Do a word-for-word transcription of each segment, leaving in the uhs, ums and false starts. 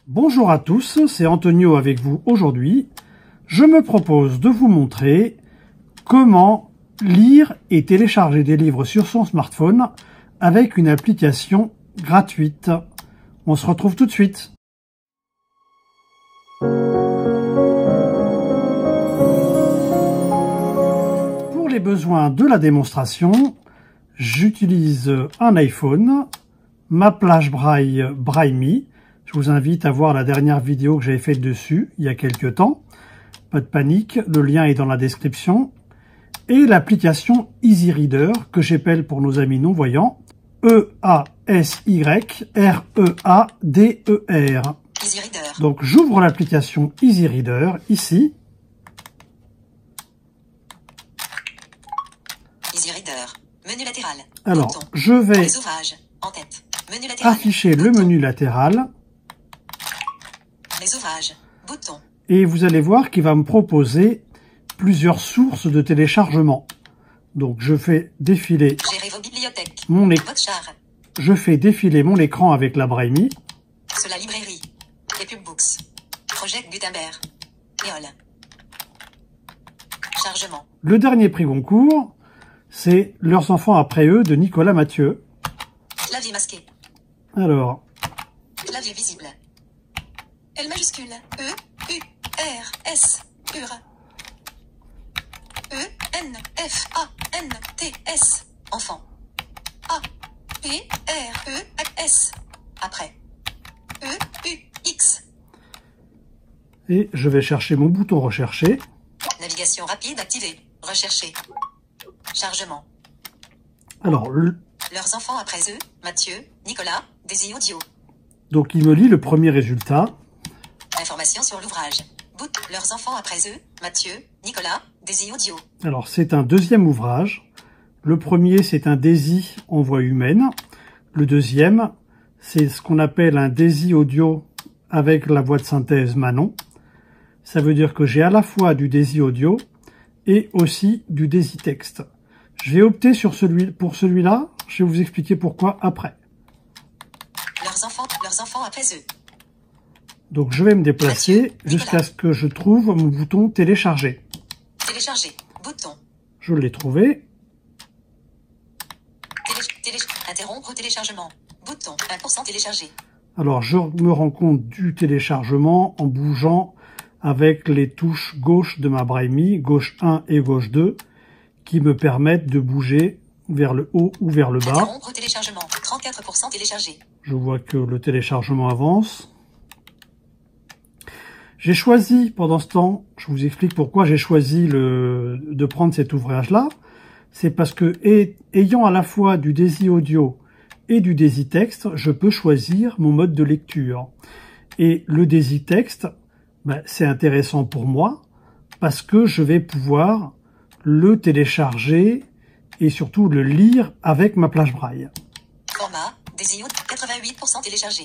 Bonjour à tous, c'est Antonio avec vous aujourd'hui. Je me propose de vous montrer comment lire et télécharger des livres sur son smartphone avec une application gratuite. On se retrouve tout de suite. Pour les besoins de la démonstration, j'utilise un iPhone, ma plage Braille BrailleMe. Je vous invite à voir la dernière vidéo que j'avais faite dessus, il y a quelques temps. Pas de panique, le lien est dans la description. Et l'application EasyReader, que j'appelle pour nos amis non-voyants, E A S Y R E A D E R. EasyReader. Donc j'ouvre l'application EasyReader, ici. EasyReader. Menu latéral. Alors, Bouton. je vais Les ouvrages. En tête. Menu latéral. afficher le menu latéral. Les ouvrages. Bouton. Et vous allez voir qu'il va me proposer plusieurs sources de téléchargement. Donc je fais défiler Gérez vos bibliothèques. mon écran. Votre char. Je fais défiler mon écran avec la BrailleMe. Sur la librairie. Les pubbooks. Project Gutenberg. Éole. Chargement. Le dernier prix Goncourt, c'est Leurs enfants après eux de Nicolas Mathieu. Clavier masqué. Alors, Clavier visible. L majuscule. E, U, R, S, U, R. E, N, F, A, N, T, S. Enfant. A, P, R, E, S. Après. E, U, X. et je vais chercher mon bouton rechercher. Navigation rapide activée. Rechercher. Chargement. Alors, le- Leurs enfants après eux. Mathieu, Nicolas, Daisy Audio. donc il me lit le premier résultat. Information sur l'ouvrage. Boot. Leurs enfants après eux. Mathieu, Nicolas, Daisy Audio. Alors c'est un deuxième ouvrage. Le premier, c'est un Daisy en voix humaine. Le deuxième, c'est ce qu'on appelle un Daisy audio avec la voix de synthèse Manon. Ça veut dire que j'ai à la fois du Daisy audio et aussi du Daisy texte. Je vais opter sur celui, pour celui-là. Je vais vous expliquer pourquoi après. Leurs enfants, leurs enfants après eux. Donc je vais me déplacer jusqu'à ce que je trouve mon bouton télécharger. Télécharger. Bouton. Je l'ai trouvé. Télé, télé, interrompre téléchargement. Bouton. un pour cent téléchargé. Alors je me rends compte du téléchargement en bougeant avec les touches gauche de ma BrailleMe, gauche un et gauche deux, qui me permettent de bouger vers le haut ou vers le bas. Interrompre téléchargement. trente-quatre pour cent téléchargé. Je vois que le téléchargement avance. J'ai choisi, pendant ce temps, je vous explique pourquoi j'ai choisi le, de prendre cet ouvrage-là. C'est parce que, et, ayant à la fois du Daisy audio et du Daisy texte, je peux choisir mon mode de lecture. Et le Daisy texte, ben, c'est intéressant pour moi parce que je vais pouvoir le télécharger et surtout le lire avec ma plage Braille. Format. Daisy Audio. quatre-vingt-huit pour cent téléchargé.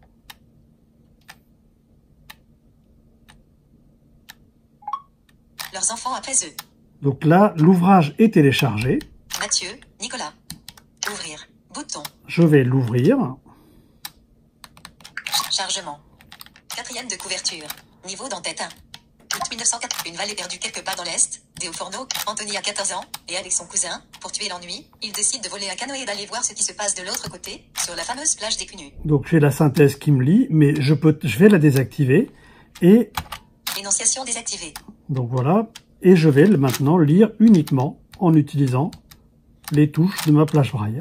Leurs enfants après eux. Donc là, l'ouvrage est téléchargé. Mathieu, Nicolas. Ouvrir. Bouton. Je vais l'ouvrir. Chargement. Quatrième de couverture. Niveau d'entête un. août mille neuf cent quatre. Une vallée perdue quelque part dans l'Est. Déo Forneau. Anthony a quatorze ans. Et avec son cousin, pour tuer l'ennui, il décide de voler un canoë et d'aller voir ce qui se passe de l'autre côté, sur la fameuse plage des Cunus. Donc j'ai la synthèse qui me lit, mais je peux, je vais la désactiver. Et Énonciation désactivée. donc voilà. Et je vais maintenant lire uniquement en utilisant les touches de ma plage Braille.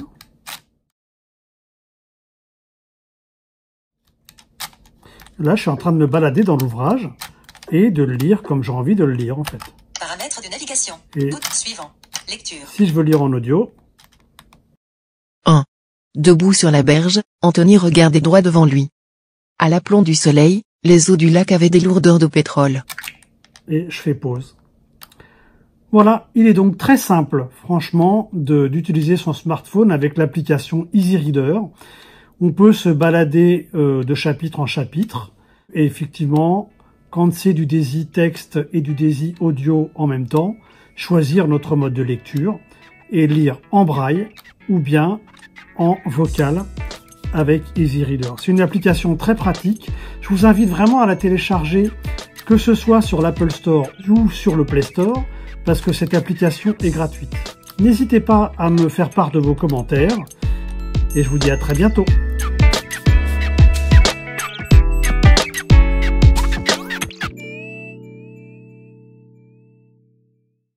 Là, je suis en train de me balader dans l'ouvrage et de le lire comme j'ai envie de le lire, en fait. Paramètres de navigation. Et- Bout suivant. Lecture. Si je veux lire en audio, un. Debout sur la berge, Anthony regardait droit devant lui. À l'aplomb du soleil, les eaux du lac avaient des lourdeurs de pétrole. et je fais pause. Voilà, il est donc très simple, franchement, de- d'utiliser son smartphone avec l'application EasyReader. On peut se balader euh, de chapitre en chapitre. Et effectivement, quand c'est du Daisy texte et du Daisy audio en même temps, choisir notre mode de lecture et lire en braille ou bien en vocal avec EasyReader. C'est une application très pratique. Je vous invite vraiment à la télécharger, que ce soit sur l'Apple Store ou sur le Play Store, parce que cette application est gratuite. N'hésitez pas à me faire part de vos commentaires, et je vous dis à très bientôt.